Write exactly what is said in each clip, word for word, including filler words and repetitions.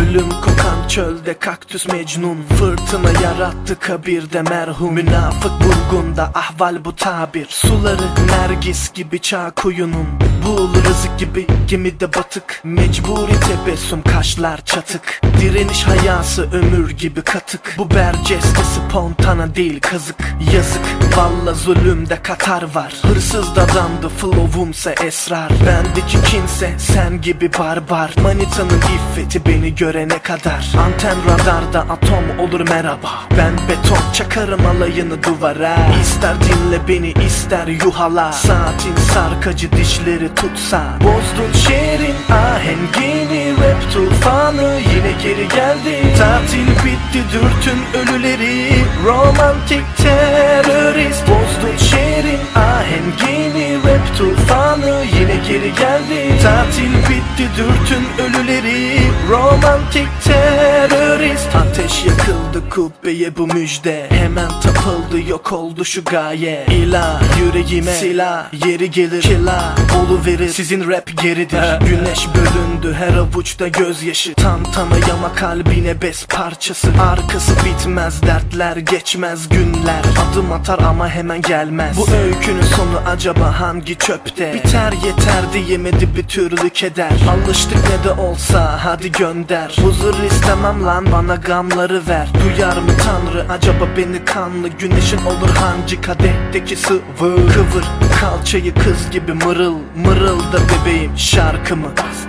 Ölüm kokan çölde kaktüs Mecnun, fırtına yarattı kabirde merhum. Münafık vurgunda ahval bu tabir, suları nergis gibi çağ kuyunun. Bul rızık gibi gemide batık, mecburi tebessüm kaşlar çatık. Direniş hayası ömür gibi katık, bu berceste spontana değil kazık. Yazık valla zulümde katar var, hırsız dadandı flow'umsa esrar. Bendeki kinse sen gibi barbar, manitanın iffeti beni görene kadar. Anten radarda atom olur merhaba, ben beton çakarım alayını duvara. İster dinle beni ister yuhala, saatin sarkacı dişleri tutsa. Bozdun şehrin ahengini, rap tufanı yine geri geldi. Tatil bitti dürtün ölüleri, romantik terörist. Bozdun şehrin ahengini, rap tufanı yine geri geldi. Tatil bitti dürtün ölüleri, romantik terörist. Ateş yakıldı kubbeye bu müjde, hemen tapıldı yok oldu şu gaye. İlah yüreğime silah, yeri gelir kila oluverir, sizin rap geridir. Güneş bölündü her avuçta gözyaşı, tantana yama kalbine bez parçası. Arkası bitmez dertler, geçmez günler, adım atar ama hemen gelmez. Bu öykünün sonu acaba hangi çöpte? Biter yeter diyemedi bir türlü keder. Alıştık ne de olsa hadi gönder. Huzur istemem lan bana gamları ver. Duyar mı Tanrı acaba beni kanlı? Güneşin olur hangi kadehteki sıvı? Kıvır kalçayı kız gibi mırıl mırılda bebeğim şarkımı.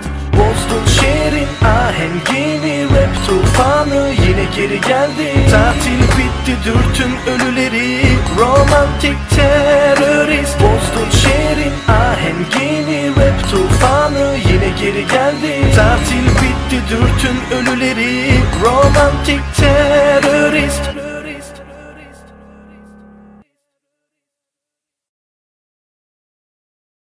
Bozdun şehrin ahengini, rap tufanı yine geri geldi. Tatil bitti dürtün ölüleri, romantik terörist. Bozdun şehrin ahengini, rap tufanı yine geri geldi. Tatil bitti dürtün ölüleri, romantik terörist.